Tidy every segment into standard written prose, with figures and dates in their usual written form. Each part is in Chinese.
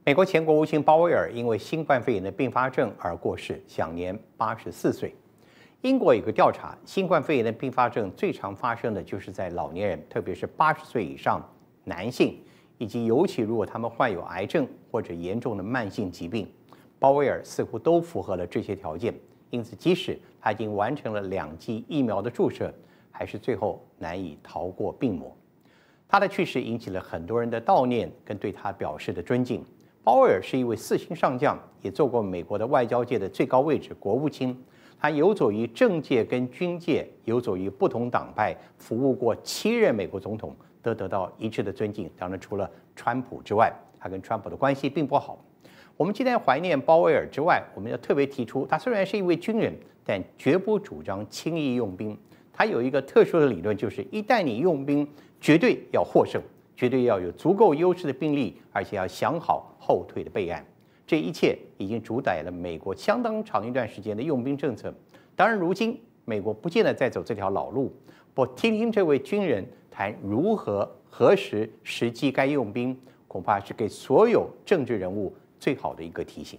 美国前国务卿鲍威尔因为新冠肺炎的并发症而过世，享年84岁。英国有个调查，新冠肺炎的并发症最常发生的就是在老年人，特别是80岁以上男性，以及尤其如果他们患有癌症或者严重的慢性疾病。鲍威尔似乎都符合了这些条件，因此即使他已经完成了2剂疫苗的注射，还是最后难以逃过病魔。他的去世引起了很多人的悼念跟对他表示的尊敬。鲍威尔是一位4星上将，也做过美国的外交界的最高位置——国务卿。他游走于政界跟军界，游走于不同党派，服务过7任美国总统，都得到一致的尊敬。当然，除了川普之外，他跟川普的关系并不好。我们今天怀念鲍威尔之外，我们要特别提出，他虽然是一位军人，但绝不主张轻易用兵。他有一个特殊的理论，就是一旦你用兵，绝对要获胜。绝对要有足够优势的兵力，而且要想好后退的备案。这一切已经主宰了美国相当长一段时间的用兵政策。当然，如今美国不见得再走这条老路。不听听这位军人谈如何、何时、时机该用兵，恐怕是给所有政治人物最好的一个提醒。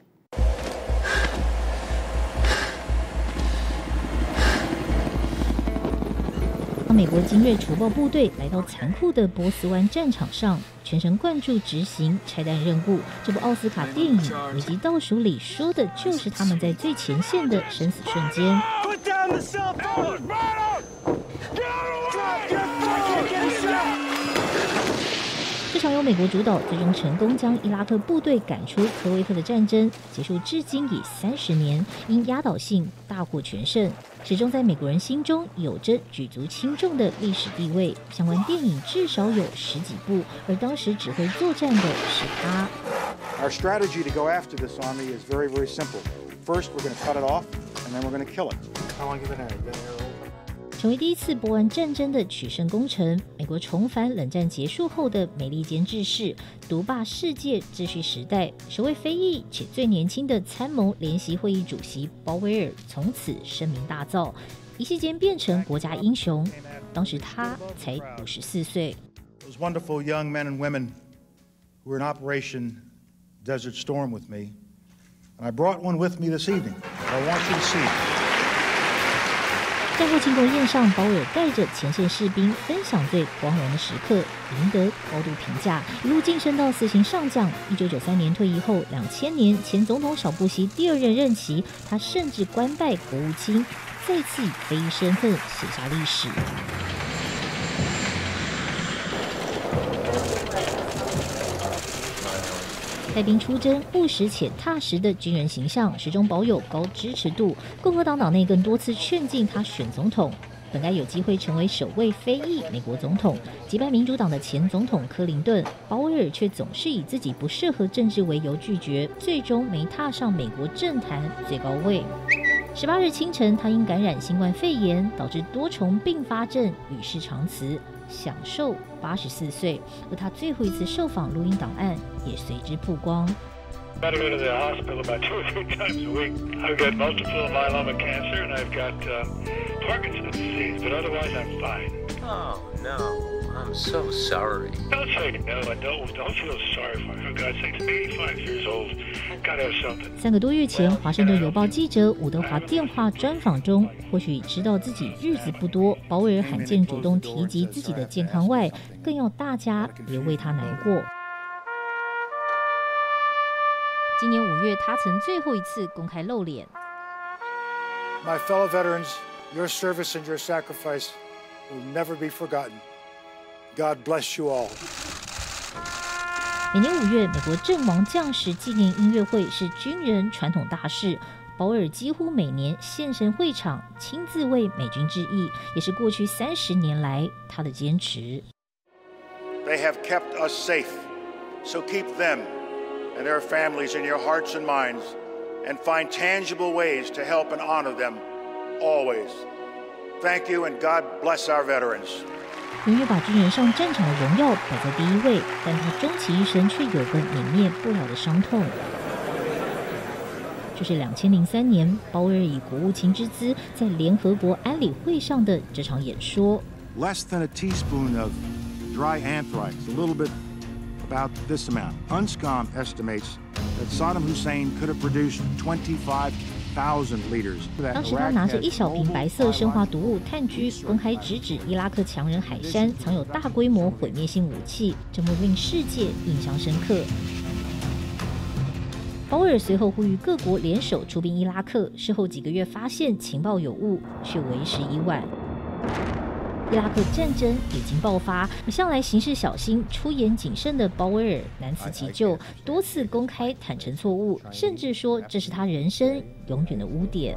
美国精锐除暴部队来到残酷的波斯湾战场上，全神贯注执行拆弹任务。这部奥斯卡电影《危机倒数》里说的就是他们在最前线的生死瞬间。这场由美国主导，最终成功将伊拉克部队赶出科威特的战争，结束至今已30年，因压倒性大获全胜，始终在美国人心中有着举足轻重的历史地位。相关电影至少有10几部，而当时指挥作战的是他。 Our strategy to go after this army is very, very simple. First, we're going to cut it off, and then we're going to kill it. How long have you been at it? 成为第一次波湾战争的取胜功臣，美国重返冷战结束后的美利坚制式，独霸世界秩序时代。首位非裔且最年轻的参谋联席会议主席鲍威尔从此声名大噪，一夕间变成国家英雄。当时他才54岁。 Those wonderful young men and women who were in Operation Desert Storm with me, and I brought one with me this evening. I want you to see. 战后庆功宴上，鲍威尔带着前线士兵分享最光荣的时刻，赢得高度评价，一路晋升到4星上将。1993年退役后，2000年前总统小布希第2任任期，他甚至官拜国务卿，再次以非裔身份写下历史。带兵出征，务实且踏实的军人形象始终保有高支持度。共和党党内更多次劝进他选总统，本该有机会成为首位非裔美国总统，击败民主党的前总统克林顿。鲍威尔却总是以自己不适合政治为由拒绝，最终没踏上美国政坛最高位。18日清晨，他因感染新冠肺炎，导致多重并发症，与世长辞，享寿84岁。而他最后一次受访录音档案也随之曝光。 I go to the hospital about 2 or 3 times a week. I've got multiple myeloma cancer and I've got Parkinson's disease, but otherwise I'm fine. Oh no, I'm so sorry. Don't say no. Don't feel sorry for me. For God's sake, I'm 85 years old. Gotta have something. 3个多月前，华盛顿邮报记者伍德华电话专访中，或许知道自己日子不多，鲍威尔罕见主动提及自己的健康外，更要大家别为他难过。今年5月，他曾最后一次公开露脸。 My fellow veterans, your service and your sacrifice will never be forgotten. God bless you all. 每年5月，美国阵亡将士纪念音乐会是军人传统大事。鲍威尔几乎每年现身会场，亲自为美军致意，也是过去30年来他的坚持。 They have kept us safe, so keep them and their families in your hearts and minds, and find tangible ways to help and honor them always. Thank you, and God bless our veterans. 永远把军人上战场的荣耀摆在第一位，但他终其一生却有个泯灭不了的伤痛。就是2003年，鲍威尔以国务卿之姿在联合国安理会上的这场演说。 Less than a teaspoon of dry anthrax, a little bit about this amount. UNSCOM estimates that Saddam Hussein could have produced 25,000 liters. 当时他拿着一小瓶白色生化毒物炭疽，公开直指伊拉克强人海珊藏有大规模毁灭性武器，这幕令世界印象深刻。鲍威尔随后呼吁各国联手出兵伊拉克，事后几个月发现情报有误，却为时已晚。伊拉克战争已经爆发，向来行事小心、出言谨慎的鲍威尔难辞其咎，多次公开坦诚错误，甚至说这是他人生永远的污点。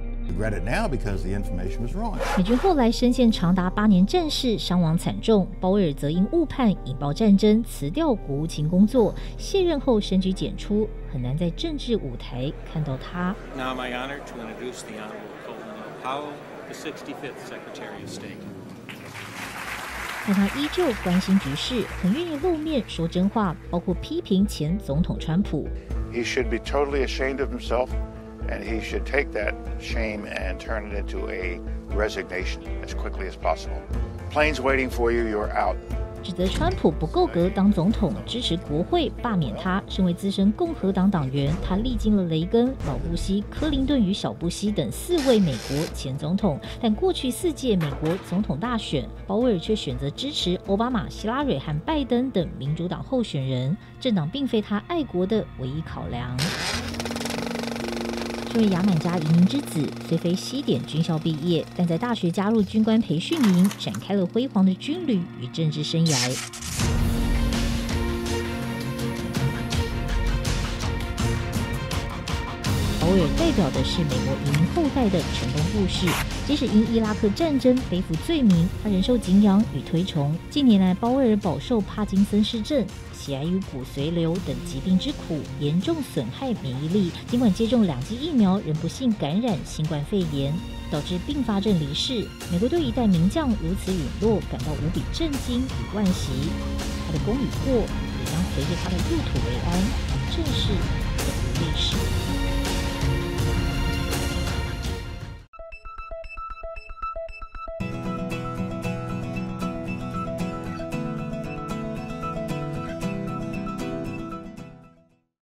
美军后来深陷长达8年战事，伤亡惨重。鲍威尔则因误判引爆战争，辞掉国务卿工作，卸任后深居简出，很难在政治舞台看到他。 Now my honor to introduce the Honorable Colin Powell, the 65th Secretary of State. 但他依旧关心局势，很愿意露面说真话，包括批评前总统川普。 He should be totally ashamed of himself, and he should take that shame and turn it into a resignation as quickly as possible. Plane's waiting for you, you're out. 指责川普不够格当总统，支持国会罢免他。身为资深共和党党员，他历经了雷根、老布希、克林顿与小布希等4位美国前总统，但过去4届美国总统大选，鲍威尔却选择支持奥巴马、希拉蕊和拜登等民主党候选人，政党并非他爱国的唯一考量。这位牙买加移民之子，虽非西点军校毕业，但在大学加入军官培训营，展开了辉煌的军旅与政治生涯。鲍威尔代表的是美国移民后代的成功故事。即使因伊拉克战争背负罪名，他仍受敬仰与推崇。近年来，鲍威尔饱受帕金森氏症、血癌与骨髓瘤等疾病之苦，严重损害免疫力。尽管接种2剂疫苗，仍不幸感染新冠肺炎，导致并发症离世。美国对一代名将如此陨落感到无比震惊与惋惜。他的功与过，也将随着他的入土为安。